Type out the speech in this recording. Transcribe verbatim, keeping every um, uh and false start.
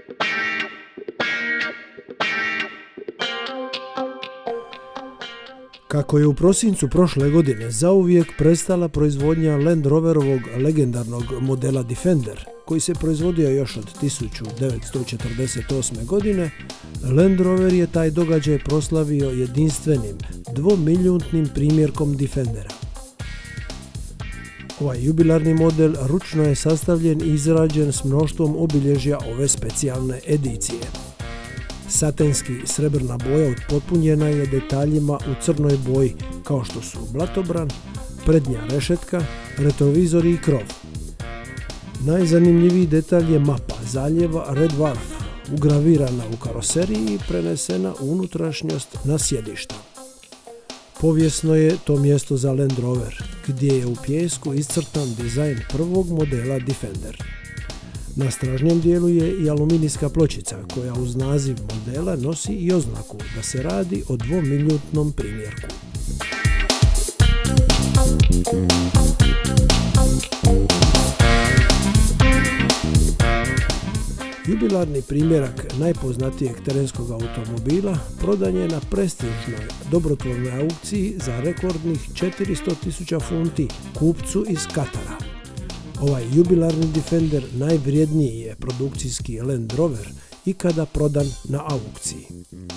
Kako je u prosincu prošle godine zauvijek prestala proizvodnja Land Roverovog legendarnog modela Defender, koji se proizvodio još od tisuću devetsto četrdeset osme. godine, Land Rover je taj događaj proslavio jedinstvenim dvomilijutnim primjerkom Defendera. Ovaj jubilarni model ručno je sastavljen i izrađen s mnoštvom obilježja ove specijalne edicije. Satenski srebrna boja upotpunjena je detaljima u crnoj boji, kao što su blatobran, prednja rešetka, retrovizor i krov. Najzanimljiviji detalj je mapa zaljeva Red Dwarf, ugravirana u karoseriji i prenesena u unutrašnjost na sjedišta. Povijesno je to mjesto za Land Rover, gdje je u pijesku iscrtan dizajn prvog modela Defender. Na stražnjem dijelu je i aluminijska pločica koja uz naziv modela nosi i oznaku da se radi o dvomilijutnom primjerku. Jubilarni primjerak najpoznatijeg terenskog automobila prodan je na prestižnoj dobrotvornoj aukciji za rekordnih četiristo tisuća funti kupcu iz Katara. Ovaj jubilarni Defender najvrijedniji je produkcijski Land Rover ikada prodan na aukciji.